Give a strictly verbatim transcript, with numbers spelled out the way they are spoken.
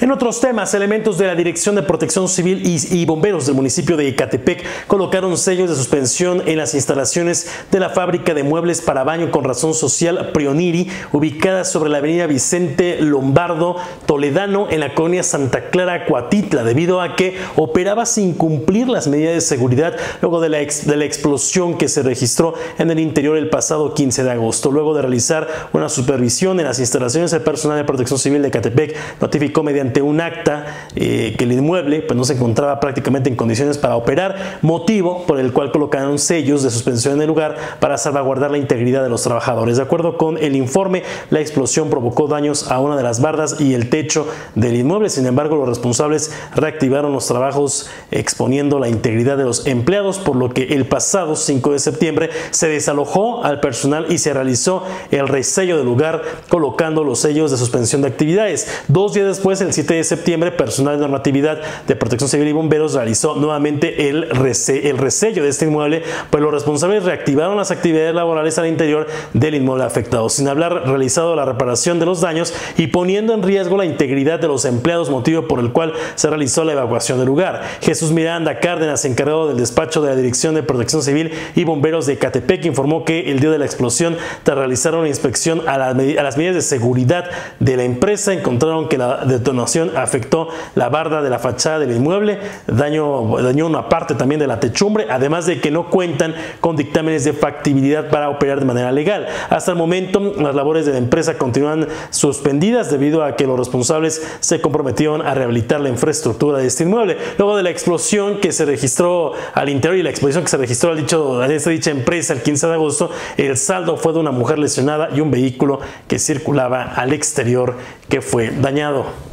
En otros temas, elementos de la Dirección de Protección Civil y, y bomberos del municipio de Ecatepec colocaron sellos de suspensión en las instalaciones de la fábrica de muebles para baño con razón social Prioniri, ubicada sobre la avenida Vicente Lombardo Toledano en la colonia Santa Clara, Cuatitla, debido a que operaba sin cumplir las medidas de seguridad luego de la, ex, de la explosión que se registró en el interior el pasado quince de agosto. Luego de realizar una supervisión en las instalaciones, el personal de Protección Civil de Ecatepec notificó mediante un acta eh, que el inmueble pues, no se encontraba prácticamente en condiciones para operar, motivo por el cual colocaron sellos de suspensión en el lugar para salvaguardar la integridad de los trabajadores. De acuerdo con el informe, la explosión provocó daños a una de las bardas y el techo del inmueble. Sin embargo, los responsables reactivaron los trabajos exponiendo la integridad de los empleados, por lo que el pasado cinco de septiembre se desalojó al personal y se realizó el resello del lugar colocando los sellos de suspensión de actividades. Dos días después, el siete de septiembre, personal de normatividad de Protección Civil y bomberos realizó nuevamente el, rese el resello de este inmueble, pues los responsables reactivaron las actividades laborales al interior del inmueble afectado, sin haber realizado la reparación de los daños y poniendo en riesgo la integridad de los empleados, motivo por el cual se realizó la evacuación del lugar. Jesús Miranda Cárdenas, encargado del despacho de la Dirección de Protección Civil y Bomberos de Ecatepec, informó que el día de la explosión, tras realizar una inspección a, la, a las medidas de seguridad de la empresa, encontraron que la detonación afectó la barda de la fachada del inmueble, daño, dañó una parte también de la techumbre, además de que no cuentan con dictámenes de factibilidad para operar de manera legal. Hasta el momento, las labores de la empresa continúan suspendidas debido a que los responsables se comprometieron a rehabilitar la infraestructura de este inmueble. Luego de la explosión que se registró al interior y la explosión que se registró al dicho, en esta dicha empresa el quince de agosto, el saldo fue de una mujer lesionada y un vehículo que circulaba al exterior que fue dañado.